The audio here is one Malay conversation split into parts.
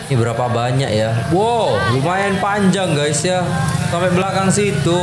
Ini berapa banyak ya? Wow, lumayan panjang guys ya. Sampai belakang situ.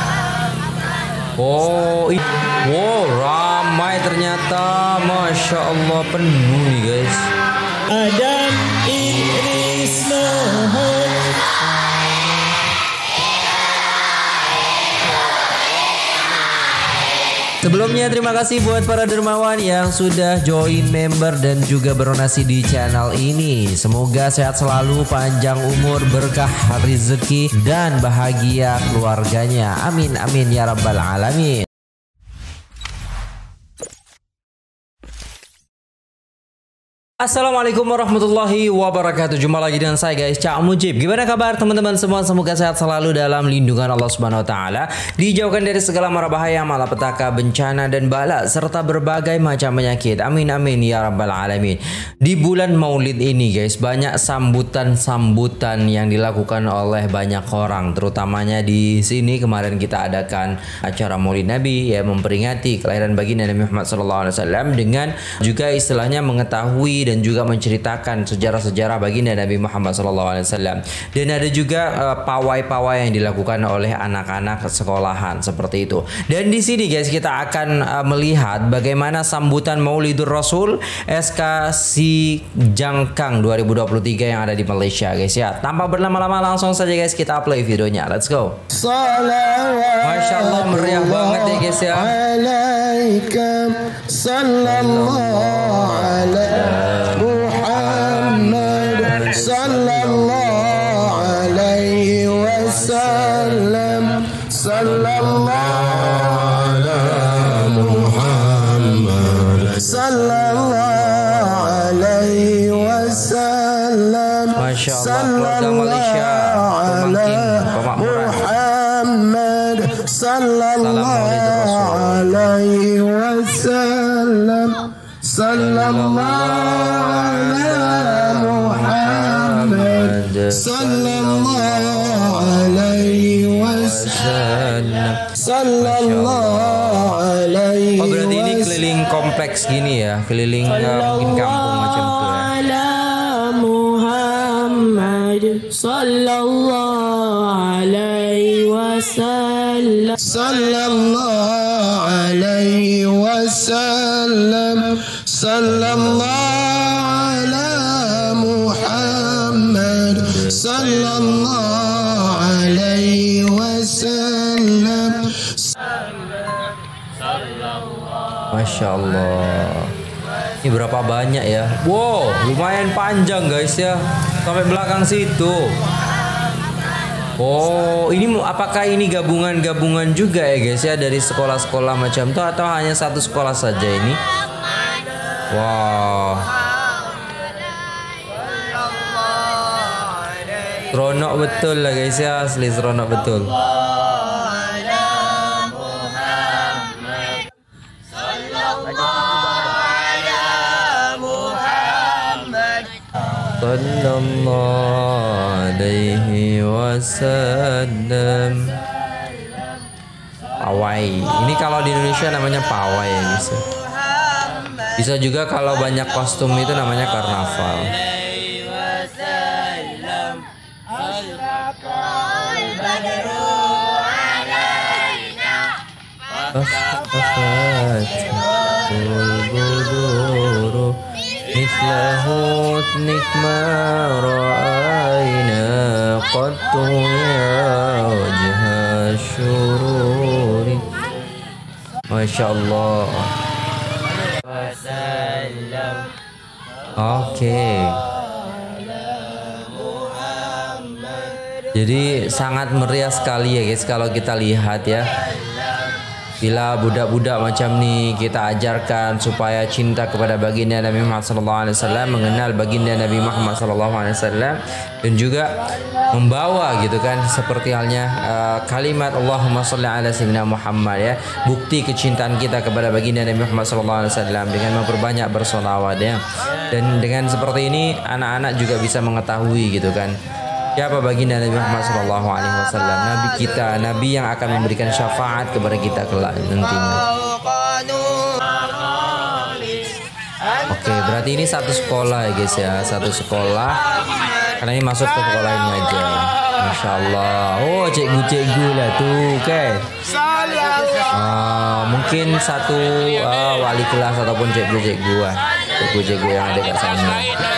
Oh, wow, ramai ternyata. Masya Allah, penuh nih guys. Adam Idris Nuhun. Sebelumnya terima kasih buat para dermawan yang sudah join member dan juga berdonasi di channel ini. Semoga sehat selalu, panjang umur, berkah rezeki dan bahagia keluarganya. Amin amin ya rabbal alamin. Assalamualaikum warahmatullahi wabarakatuh. Jumpa lagi dengan saya guys, Cak Mujib. Gimana kabar teman-teman semua? Semoga sehat selalu dalam lindungan Allah Subhanahu wa taala, dijauhkan dari segala mara bahaya, malapetaka, bencana dan bala serta berbagai macam penyakit. Amin amin ya rabbal alamin. Di bulan Maulid ini guys, banyak sambutan-sambutan yang dilakukan oleh banyak orang, terutamanya di sini kemarin kita adakan acara Maulid Nabi ya, memperingati kelahiran baginda Nabi Muhammad SAW dengan juga istilahnya mengetahui dan juga menceritakan sejarah-sejarah baginda Nabi Muhammad SAW. Dan ada juga pawai-pawai yang dilakukan oleh anak-anak sekolahan seperti itu. Dan di sini guys kita akan melihat bagaimana sambutan Maulidur Rasul SK Jangkang 2023 yang ada di Malaysia guys ya. Tanpa berlama-lama langsung saja guys kita play videonya. Let's go. Masya Allah, meriah banget ya guys ya. Sallallahu Muhammad sallallahu alaihi wasallam. Sallallahu Muhammad sallallahu alaihi wasallam. Masya Allah, keluarga Malaysia Muhammad sallallahu alaihi wasallam. Sallallahu ala Muhammad sallallahu alaihi wasallam. Sallallahu alaihi. Oh berarti ini keliling kompleks gini ya, keliling mungkin kampung macam itu ya. Muhammad sallallahu alaihi wasallam. Sallallahu alaihi wasallam. Sallallahu ala Muhammad sallallahu alaihi wasallam. Masya Allah. Ini berapa banyak ya? Wow, lumayan panjang guys ya, sampai belakang situ. Oh, ini apakah ini gabungan-gabungan juga ya guys ya, dari sekolah-sekolah macam itu atau hanya satu sekolah saja ini? Wow, seronok betul lah guys ya, asli seronok betul. Sallallahu alaihi wasallam. Pawai. Ini kalau di Indonesia namanya pawai ya guys. Bisa juga kalau banyak kostum itu namanya karnaval. Masya Allah. Oke. Jadi sangat meriah sekali ya guys kalau kita lihat ya. Bila budak-budak macam ni kita ajarkan supaya cinta kepada baginda Nabi Muhammad SAW, mengenal baginda Nabi Muhammad SAW, dan juga membawa gitu kan, seperti halnya kalimat Allahumma sholli ala sayyidina Muhammad ya, bukti kecintaan kita kepada baginda Nabi Muhammad SAW dengan memperbanyak bersolawat ya. Dan dengan seperti ini anak-anak juga bisa mengetahui gitu kan, siapa baginda Nabi Muhammad SAW, Nabi kita, Nabi yang akan memberikan syafaat kepada kita kelak nantinya. Oke, berarti ini satu sekolah ya guys ya, satu sekolah Karena ini masuk ke sekolah ini aja. Masya Allah. Oh, cikgu-cikgu lah tuh, kan? Mungkin satu wali kelas ataupun cikgu-cikgu lah. Cikgu-cikgu yang ada kat sana.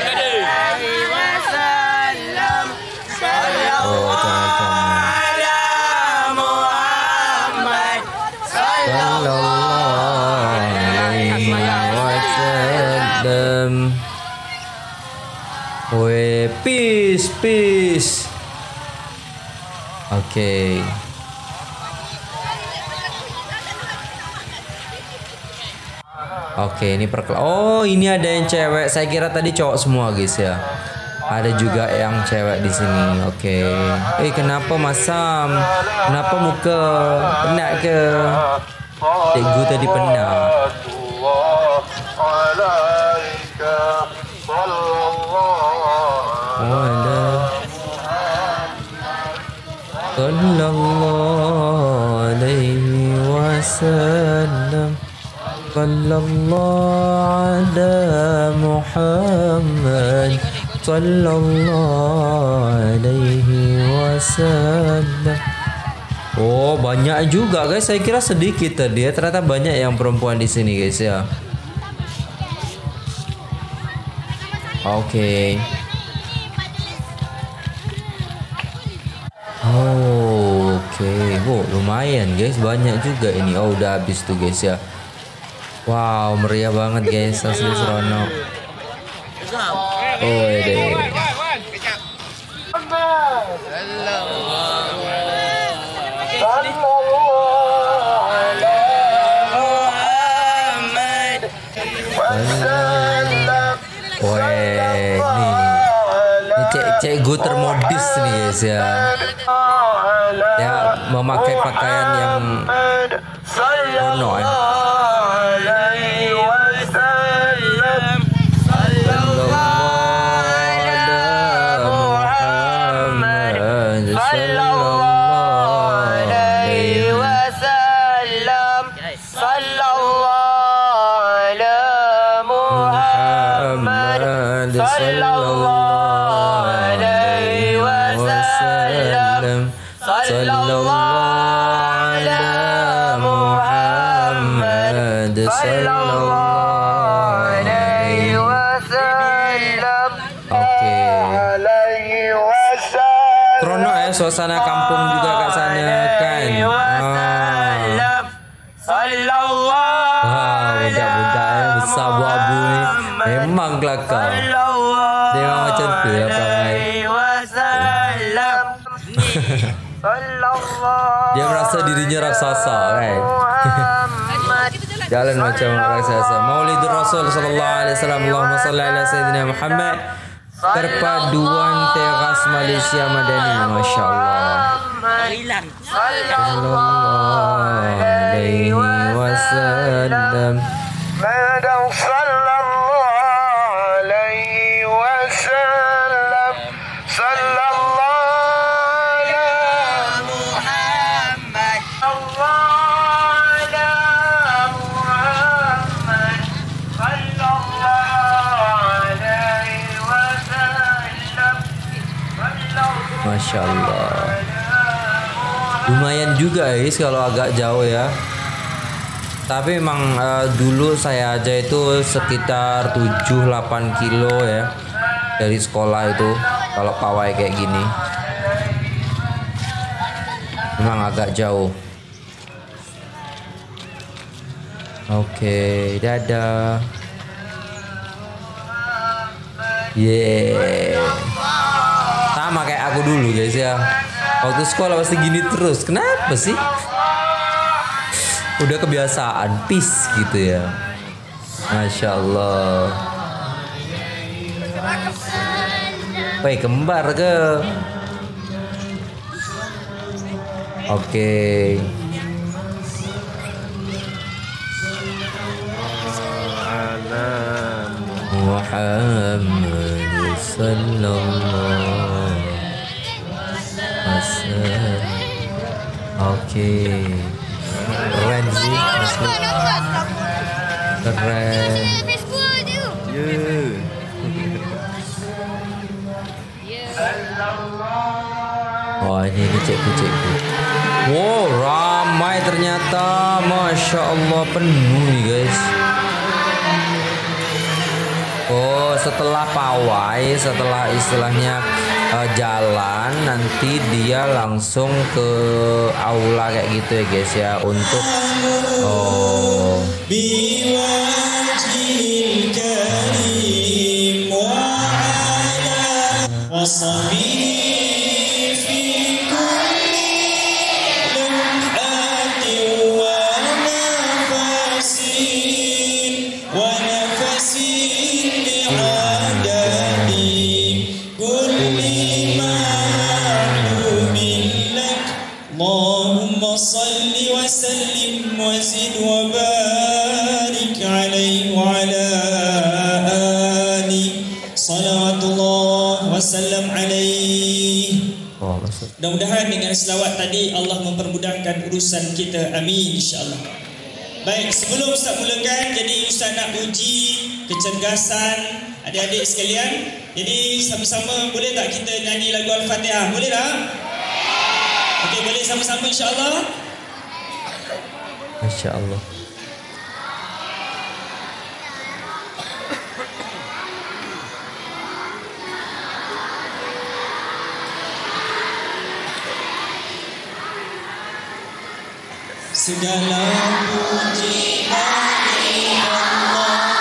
Oh, teman-teman. Weh, peace. Oke. Oke, ini oh, ini ada yang cewek. Saya kira tadi cowok semua, guys ya. Ada juga yang cewek di sini. Oke. Kenapa Masam? Kenapa muka penat ke? Cikgu tadi penat. Sallallahu alaihi wasallam. Sallallahu ala Muhammad. Sallallahu alaihi wasallam. Oh, banyak juga guys. Saya kira sedikit tadi ya. Ternyata banyak yang perempuan di sini guys ya. Oke. Oke. Oh, lumayan guys, banyak juga ini. Oh, udah habis tuh guys ya. Wow, meriah banget guys, asli seronok. Oh, deh. Cikgu termodis nih guys ya. Ya, memakai pakaian yang kuno ya. Seronok ya suasana kampung juga kat sana kan. Wah, budak-budak besar bu-abu ni memang kelakar. Dia memang macam tu ya perangai. Dia merasa dirinya raksasa kan. Jalan macam raksasa. Maulidur Rasul sallallahu alaihi wasallam. Allahumma salli ala sayyidina Muhammad. Perpaduan teras Malaysia Madani, Masya Allah. Sallallahu alaihi wasallam. Masya Allah. Lumayan juga guys kalau agak jauh ya. Tapi memang dulu saya aja itu sekitar 7-8 kilo ya dari sekolah itu kalau pawai kayak gini. Memang agak jauh. Oke, dadah. Yeah. Sama kayak aku dulu guys ya. Waktu sekolah pasti gini terus. Kenapa sih? Udah kebiasaan, peace gitu ya. Masya Allah. Woi, kembar ke? Oke. Muhammad sallallahu. Oke, keren sih, keren. Oh ini cikgu. Wow ramai ternyata, Masya Allah penuh nih guys. Oh setelah pawai, setelah istilahnya jalan, nanti dia langsung ke aula kayak gitu ya guys ya, untuk Allahumma salli wa sallim wa zid wa barik alaihi wa ala ali salawatullah wa sallam alaihi. Mudah-mudahan dengan selawat tadi Allah mempermudahkan urusan kita, amin insyaAllah. Baik, sebelum Ustaz mulakan, jadi Ustaz nak uji kecergasan adik-adik sekalian. Jadi sama-sama boleh tak kita nyanyi lagu Al-Fatihah? Boleh tak? Okey, boleh sama-sama insya-Allah. Masya-Allah. Segala puji bagi Allah.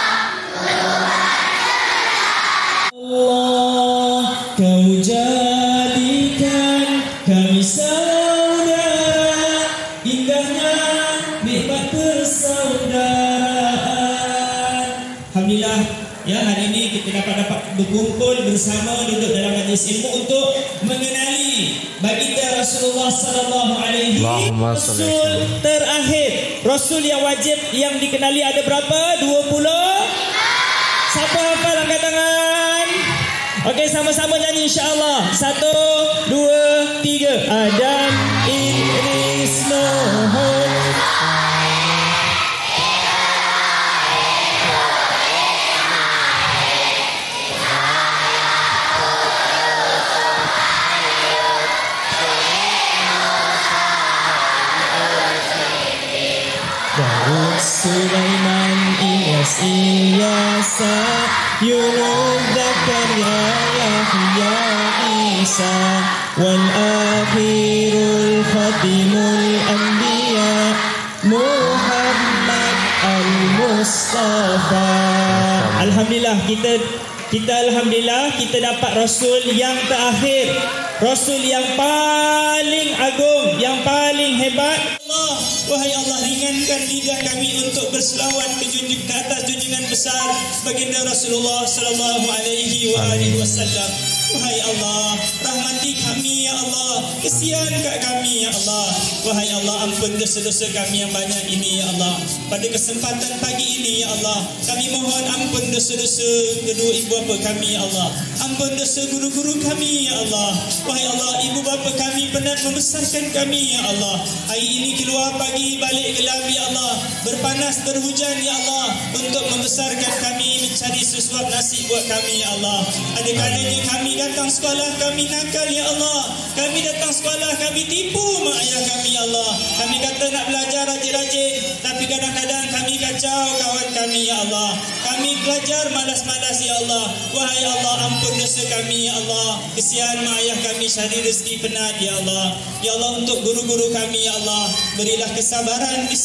Allah, kau jadikan kami saudara, indahnya nikmat persaudaraan. Alhamdulillah ya, hari ini kita dapat berkumpul bersama, duduk dalam majlis ilmu untuk mengenali baginda Rasulullah sallallahu alaihi wasallam. Rasul terakhir, Rasul yang wajib yang dikenali ada berapa? 20. Siapa hafal angkat tangan? Okey, sama-sama nyanyi insya-Allah. 1, 2, 3. Adam Idris Nuh. Daud Sulaiman Ilyasa Yunus Zakaria Yahya Isa wal akhirul khatimul anbiya Muhammad al-Mustafa. Alhamdulillah kita alhamdulillah kita dapat Rasul yang terakhir, Rasul yang paling agung, yang paling hebat. Allah, wahai Allah, ringankan lidah kami untuk berselawat ke atas junjungan besar baginda Rasulullah sallallahu alaihi wasallam. Wahai Allah, rahmati kami ya Allah, kesian kat kami ya Allah. Wahai Allah, ampun dosa-dosa kami yang banyak ini ya Allah. Pada kesempatan pagi ini ya Allah, kami mohon ampun dosa-dosa kedua ibu bapa kami ya Allah. Ampun dosa guru-guru kami ya Allah. Wahai Allah, ibu bapa kami penat membesarkan kami ya Allah. Hari ini keluar pagi balik gelap ya Allah, berpanas berhujan ya Allah, untuk membesarkan kami, mencari sesuap nasi buat kami ya Allah. Ada kalanya kami datang sekolah kami nakal ya Allah, kami datang sekolah kami tipu mak ayah kami ya Allah. Kami kata nak belajar rajin-rajin, tapi kadang-kadang kami kacau kawan kami ya Allah. Kami belajar malas-malas ya Allah. Wahai Allah, ampun dosa kami ya Allah. Kesian mak ayah kami cari rezeki penat ya Allah. Ya Allah, untuk guru-guru kami ya Allah, berilah kesabaran di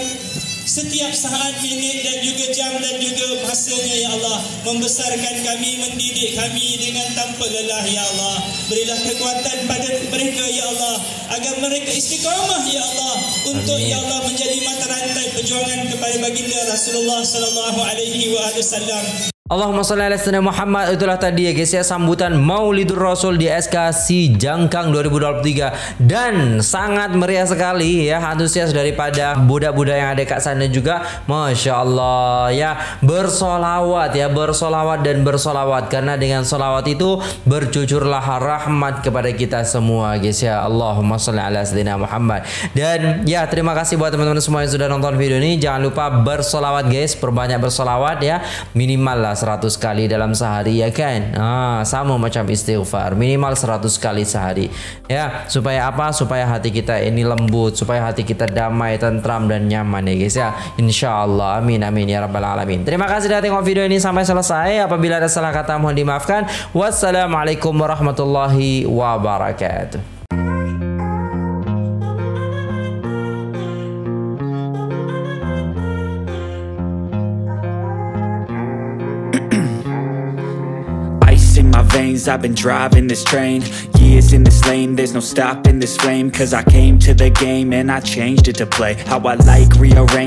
setiap saat, minit dan juga jam dan juga masanya ya Allah, membesarkan kami, mendidik kami dengan tanpa lelah ya Allah. Berilah kekuatan pada mereka ya Allah, agar mereka istiqamah ya Allah, untuk ya Allah menjadi mata rantai perjuangan kepada baginda Rasulullah sallallahu alaihi wasallam. Allahumma shalli ala sayyidina Muhammad. Itulah tadi ya guys ya, sambutan Maulidur Rasul di SKC Jangkang 2023, dan sangat meriah sekali ya, antusias daripada budak-budak yang ada kat sana juga, Masya Allah ya. Bersolawat ya, bersolawat dan bersolawat, karena dengan solawat itu bercucurlah rahmat kepada kita semua guys ya. Allahumma shalli ala sayyidina Muhammad. Dan ya, terima kasih buat teman-teman semua yang sudah nonton video ini. Jangan lupa bersolawat guys, perbanyak bersolawat ya, minimal lah 100 kali dalam sehari ya kan. Sama macam istighfar, minimal 100 kali sehari ya. Supaya apa? Supaya hati kita ini lembut, supaya hati kita damai, tentram dan nyaman ya guys ya. Insyaallah, amin amin ya rabbal alamin. Terima kasih sudah tengok video ini sampai selesai. Apabila ada salah kata mohon dimaafkan. Wassalamualaikum warahmatullahi wabarakatuh. In my veins, I've been driving this train. Years in this lane, there's no stopping this flame. Cause I came to the game and I changed it to play how I like, rearrange